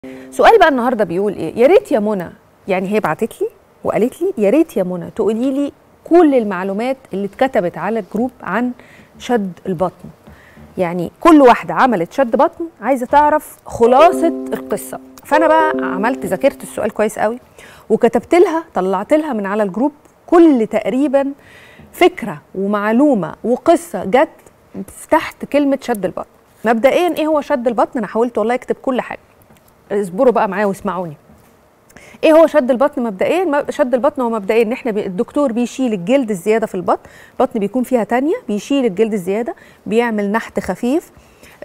سؤال بقى النهارده بيقول ايه؟ يا ريت يا منى، يعني هي بعتت لي وقالت لي يا ريت يا منى تقولي لي كل المعلومات اللي اتكتبت على الجروب عن شد البطن. يعني كل واحده عملت شد بطن عايزه تعرف خلاصه القصه. فانا بقى ذاكرت السؤال كويس قوي وكتبت لها، طلعت لها من على الجروب كل تقريبا فكره ومعلومه وقصه جت تحت كلمه شد البطن. مبدئيا ايه هو شد البطن؟ انا حاولت والله اكتب كل حاجه، اصبروا بقى معايا واسمعوني. ايه هو شد البطن؟ مبدئيا شد البطن هو مبدئيا ان احنا الدكتور بيشيل الجلد الزياده في البطن، البطن بيكون فيها تانية، بيشيل الجلد الزياده، بيعمل نحت خفيف،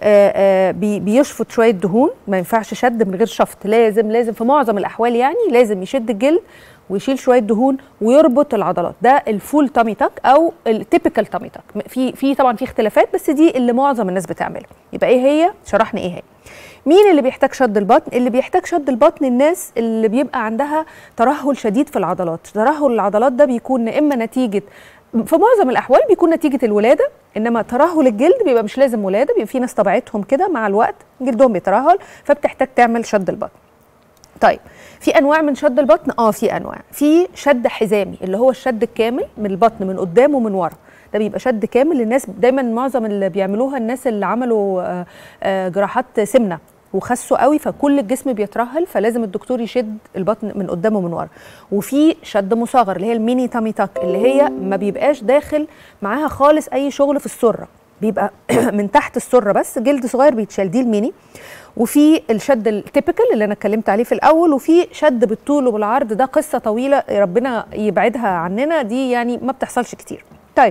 بيشفط شويه دهون. ما ينفعش شد من غير شفط، لازم في معظم الاحوال يعني لازم يشد الجلد ويشيل شويه دهون ويربط العضلات. ده الفول تامي تاك او التيبيكال تامي تاك. في طبعا في اختلافات بس دي اللي معظم الناس بتعملها. يبقى ايه هي؟ شرحنا ايه هي. مين اللي بيحتاج شد البطن؟ اللي بيحتاج شد البطن الناس اللي بيبقى عندها ترهل شديد في العضلات. ترهل العضلات ده بيكون اما نتيجه، في معظم الاحوال بيكون نتيجه الولاده، انما ترهل الجلد بيبقى مش لازم ولاده، بيبقى في ناس طبيعتهم كده مع الوقت جلدهم بيترهل فبتحتاج تعمل شد البطن. طيب في انواع من شد البطن؟ في انواع. في شد حزامي اللي هو الشد الكامل من البطن من قدام ومن ورا، ده بيبقى شد كامل للناس. دايما معظم اللي بيعملوها الناس اللي عملوا جراحات سمنه وخسوا قوي فكل الجسم بيترهل، فلازم الدكتور يشد البطن من قدام ومن ورا. وفي شد مصغر اللي هي الميني تامي تاك، اللي هي ما بيبقاش داخل معاها خالص اي شغل في السره، بيبقى من تحت السره بس جلد صغير بيتشال، دي الميني. وفي الشد التيبيكال اللي انا اتكلمت عليه في الاول، وفي شد بالطول وبالعرض، ده قصه طويله ربنا يبعدها عننا، دي يعني ما بتحصلش كتير. طيب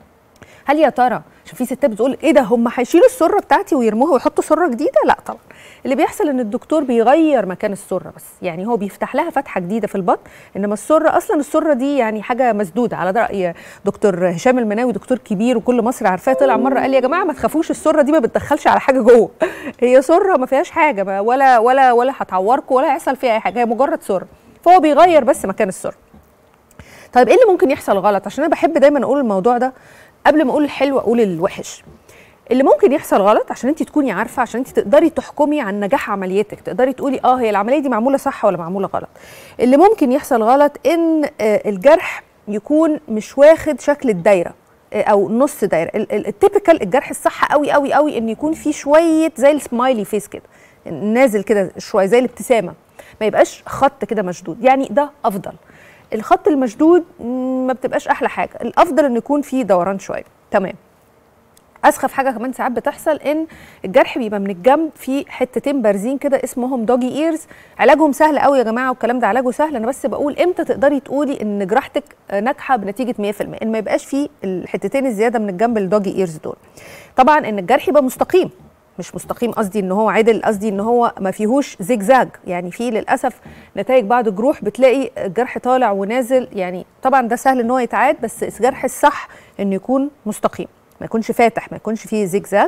هل يا ترى، عشان في ستات بتقول ايه ده هم هيشيلوا السره بتاعتي ويرموها ويحطوا سره جديده؟ لا طبعا. اللي بيحصل ان الدكتور بيغير مكان السره بس، يعني هو بيفتح لها فتحه جديده في البطن، انما السره اصلا السره دي يعني حاجه مسدوده. على راي دكتور هشام المناوي، دكتور كبير وكل مصر عارفاه، طلع مره قال يا جماعه ما تخافوش، السره دي ما بتدخلش على حاجه جوه، هي سره ما فيهاش حاجه ولا هتعوركم ولا هيحصل فيها اي حاجه، هي مجرد سره. فهو بيغير بس مكان السره. طيب ايه اللي ممكن يحصل غلط؟ عشان انا بحب دايما اقول الموضوع ده قبل ما اقول الحلو اقول الوحش. اللي ممكن يحصل غلط عشان انت تكوني عارفه، عشان انت تقدري تحكمي عن نجاح عمليتك، تقدري تقولي هي العمليه دي معموله صح ولا معموله غلط. اللي ممكن يحصل غلط ان الجرح يكون مش واخد شكل الدايره او نص دايره. التيبيكال الجرح الصح قوي قوي قوي ان يكون فيه شويه زي السمايلي فيس كده، نازل كده شويه زي الابتسامه، ما يبقاش خط كده مشدود، يعني ده افضل. الخط المشدود ما بتبقاش احلى حاجه، الافضل ان يكون فيه دوران شويه. تمام. اسخف حاجه كمان ساعات بتحصل ان الجرح بيبقى من الجنب في حتتين بارزين كده اسمهم دوجي ايرز. علاجهم سهل قوي يا جماعه، والكلام ده علاجه سهل، انا بس بقول امتى تقدري تقولي ان جراحتك ناجحه بنتيجه 100%، ان ما يبقاش فيه الحتتين الزياده من الجنب الدوجي ايرز دول. طبعا ان الجرح يبقى مستقيم، مش مستقيم قصدي ان هو عدل، قصدي ان هو ما فيهوش زجزاج. يعني في للاسف نتائج بعض الجروح بتلاقي الجرح طالع ونازل، يعني طبعا ده سهل ان هو يتعاد، بس الجرح الصح انه يكون مستقيم، ما يكونش فاتح، ما يكونش فيه زجزاج.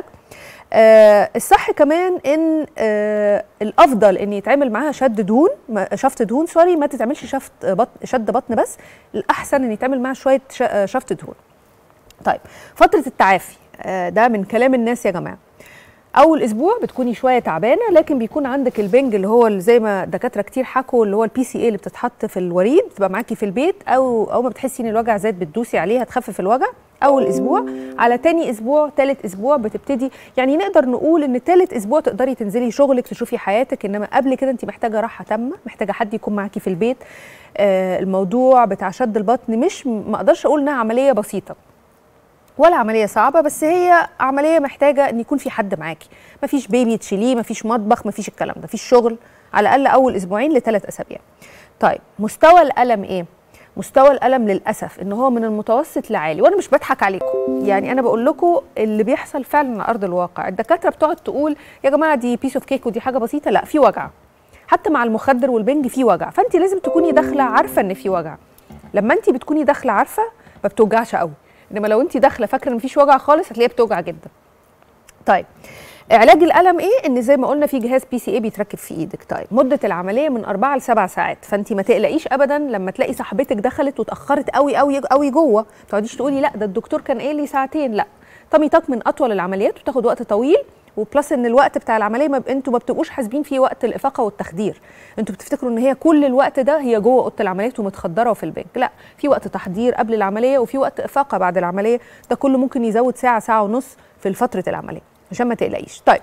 الصح كمان ان الافضل ان يتعمل معاها شفط دهون، ما تتعملش شد بطن بس، الاحسن ان يتعمل معاها شويه شفط دهون. طيب فتره التعافي، ده من كلام الناس يا جماعه. اول اسبوع بتكوني شويه تعبانه، لكن بيكون عندك البنج اللي هو زي ما دكاتره كتير حكوا، اللي هو البي سي اي اللي بتتحط في الوريد، بتبقى معاكي في البيت، او ما بتحسي ان الوجع زاد بتدوسي عليها تخفف الوجع اول اسبوع. على تاني اسبوع ثالث اسبوع بتبتدي، يعني نقدر نقول ان ثالث اسبوع تقدري تنزلي شغلك تشوفي حياتك، انما قبل كده انت محتاجه راحه تامه، محتاجه حد يكون معاكي في البيت. الموضوع بتاع شد البطن ما اقدرش اقول انها عمليه بسيطه ولا عمليه صعبه، بس هي عمليه محتاجه ان يكون في حد معاكي، مفيش بيبي تشيليه، مفيش مطبخ، مفيش الكلام ده، مفيش شغل، على الاقل اول اسبوعين ل3 اسابيع. طيب مستوى الالم ايه؟ مستوى الالم للاسف ان هو من المتوسط لعالي، وانا مش بضحك عليكم، يعني انا بقول لكم اللي بيحصل فعلا على ارض الواقع. الدكاتره بتقعد تقول يا جماعه دي بيس اوف كيك ودي حاجه بسيطه، لا في وجع، حتى مع المخدر والبنج في وجع، فانت لازم تكوني داخله عارفه ان في وجع. لما انت بتكوني داخله عارفه ما بتوجعش قوي، انما لو انت داخله فاكره ان مفيش وجع خالص هتلاقيها بتوجع جدا. طيب علاج الالم ايه؟ ان زي ما قلنا في جهاز بي سي اي بيتركب في ايدك. طيب مده العمليه من 4 ل7 ساعات، فانت ما تقلقيش ابدا لما تلاقي صاحبتك دخلت واتاخرت قوي قوي قوي جوه، ما تقعديش تقولي لا ده الدكتور كان قايل لي ساعتين، لا. تامي تاك من اطول العمليات وتاخد وقت طويل، وبلس ان الوقت بتاع العمليه انتوا ما بتبقوش حاسبين فيه وقت الافاقه والتخدير، انتوا بتفتكروا ان هي كل الوقت ده هي جوه اوضه العمليات ومتخدره وفي البنك. لا، في وقت تحضير قبل العمليه وفي وقت افاقه بعد العمليه، ده كله ممكن يزود ساعه ساعه ونص في فتره العمليه عشان ما تقلقيش. طيب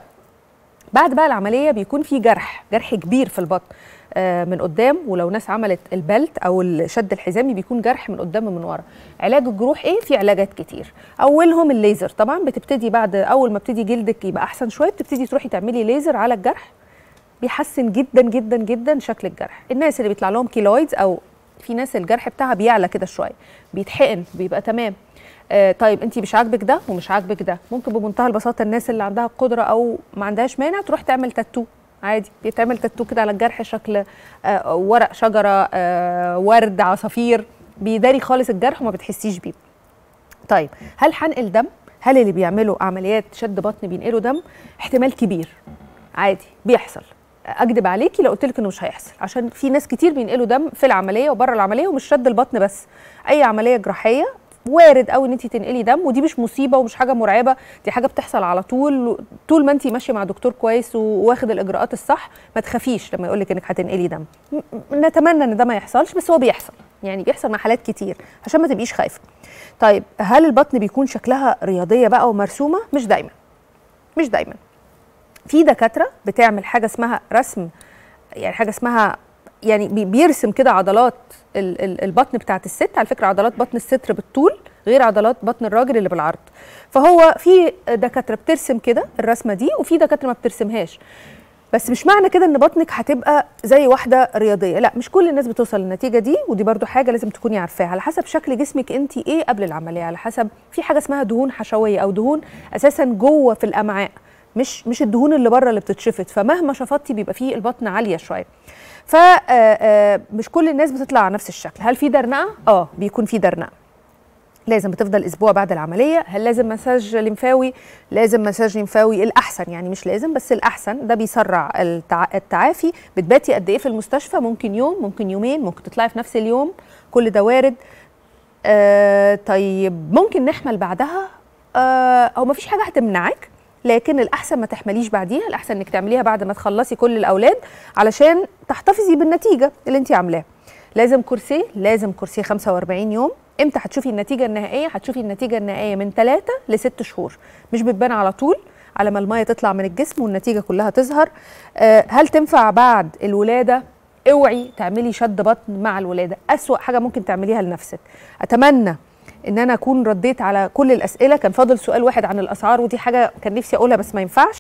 بعد بقى العمليه بيكون في جرح كبير في البطن من قدام، ولو ناس عملت البلت او الشد الحزامي بيكون جرح من قدام ومن ورا. علاج الجروح ايه؟ في علاجات كتير، اولهم الليزر. طبعا بتبتدي بعد اول ما بتبتدي جلدك يبقى احسن شويه بتبتدي تروحي تعملي ليزر على الجرح، بيحسن جدا جدا جدا شكل الجرح. الناس اللي بيطلع لهم كيلويدز او في ناس الجرح بتاعها بيعلى كده شويه بيتحقن بيبقى تمام. طيب انت مش عاجبك ده ومش عاجبك ده، ممكن بمنتهى البساطه الناس اللي عندها القدره او ما عندهاش مانع تروح تعمل تاتو عادي، بيتعمل تاتو كده على الجرح شكل ورق شجره، ورد، عصافير، بيداري خالص الجرح وما بتحسيش بيه. طيب هل هنقل دم؟ هل اللي بيعملوا عمليات شد بطن بينقلوا دم؟ احتمال كبير، عادي بيحصل. اكدب عليكي لو قلت لك انه مش هيحصل، عشان في ناس كتير بينقلوا دم في العمليه وبره العمليه، ومش شد البطن بس، اي عمليه جراحيه وارد قوي ان انت تنقلي دم، ودي مش مصيبه ومش حاجه مرعبه، دي حاجه بتحصل على طول ما انت ماشيه مع دكتور كويس وواخد الاجراءات الصح. ما تخافيش لما يقول لك انك هتنقلي دم، نتمنى ان ده ما يحصلش، بس هو بيحصل، يعني بيحصل مع حالات كتير عشان ما تبقيش خايفه. طيب هل البطن بيكون شكلها رياضيه بقى ومرسومه؟ مش دايما، مش دايما. في دكاتره بتعمل حاجه اسمها رسم، يعني حاجه اسمها يعني بيرسم كده عضلات البطن بتاعت الست. على فكره عضلات بطن الست بالطول غير عضلات بطن الراجل اللي بالعرض، فهو في دكاتره بترسم كده الرسمه دي وفي دكاتره ما بترسمهاش. بس مش معنى كده ان بطنك هتبقى زي واحده رياضيه، لا، مش كل الناس بتوصل للنتيجه دي، ودي برضو حاجه لازم تكوني عارفاها، على حسب شكل جسمك انت ايه قبل العمليه، على حسب في حاجه اسمها دهون حشويه او دهون اساسا جوه في الامعاء، مش الدهون اللي بره اللي بتتشفط، فمهما شفطتي بيبقى فيه البطن عاليه شويه. فمش كل الناس بتطلع على نفس الشكل. هل في درنقه؟ بيكون في درنقه، لازم بتفضل اسبوع بعد العمليه. هل لازم مساج لمفاوي؟ لازم مساج لمفاوي، الاحسن يعني، مش لازم بس الاحسن، ده بيسرع التعافي. بتباتي قد ايه في المستشفى؟ ممكن يوم، ممكن يومين، ممكن تطلعي في نفس اليوم، كل ده وارد. طيب ممكن نحمل بعدها؟ هو مفيش حاجه هتمنعك، لكن الاحسن ما تحمليش بعديها، الاحسن انك تعمليها بعد ما تخلصي كل الاولاد علشان تحتفظي بالنتيجه اللي انت عاملاها. لازم كورسيه 45 يوم. امتى هتشوفي النتيجه النهائيه؟ هتشوفي النتيجه النهائيه من 3 ل6 شهور، مش بتبان على طول، على ما الميه تطلع من الجسم والنتيجه كلها تظهر. هل تنفع بعد الولاده؟ اوعي تعملي شد بطن مع الولاده، اسوأ حاجه ممكن تعمليها لنفسك. اتمنى ان انا اكون رديت على كل الاسئله. كان فاضل سؤال واحد عن الاسعار، ودي حاجه كان نفسي اقولها بس ما ينفعش.